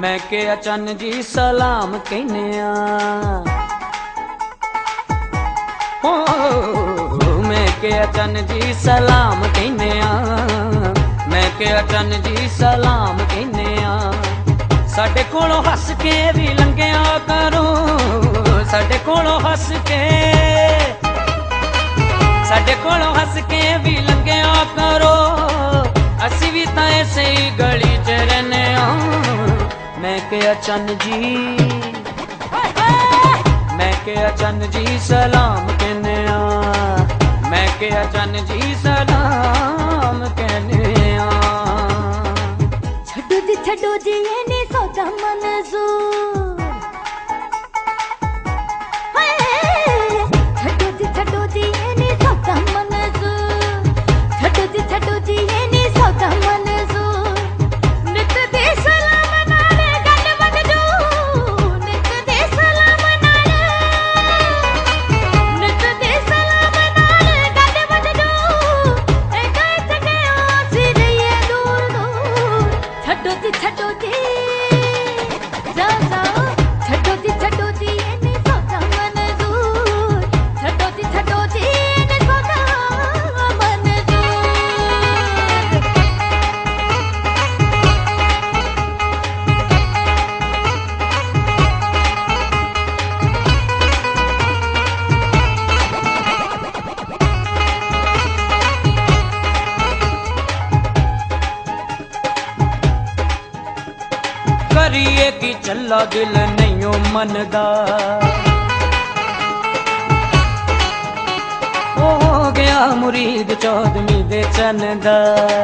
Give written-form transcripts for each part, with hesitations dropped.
मैं क्या चन्न जी सलाम कहने मैं क्या चन्न जी सलाम कहने मैं क्या चन्न जी सलाम कहने साडे कोलों हस के भी लंघिया करो साडे कोलों हस के साडे कोलों हस के भी लंघिया करो असी भी तां ऐसे ही गली च रहने मैं क्या चन्न जी मैं क्या चन्न जी सलाम कहने मैं क्या चन्न जी सलाम कहने छड्डो जी ये नी सौदा मंजूर छड्डो जी ये नी सौदा मंजूर छड्डो जी ये नी सौदा मंजूर नित दे सलाम नाल गल बन जू नित दे सलाम नाल नित दे सलाम नाल गल बन जू ए गए ते आसी रहिए दूर दूर छड्डो जी जा जाओ छड्डो जी ये नी सौदा मंजूर छड्डो जी ये नी सौदा करिए कि चला दिल नहीं मनदा हो गया मुरीद चौदवी दे चन्दा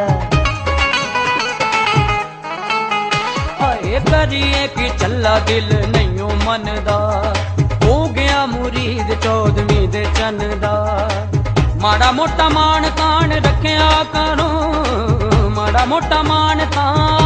हाय करिए कि चला दिल नहीं मनदा हो गया मुरीद चौदवी दे चन्दा माड़ा मोटा मान तान रखिया करो माड़ा मोटा मान तान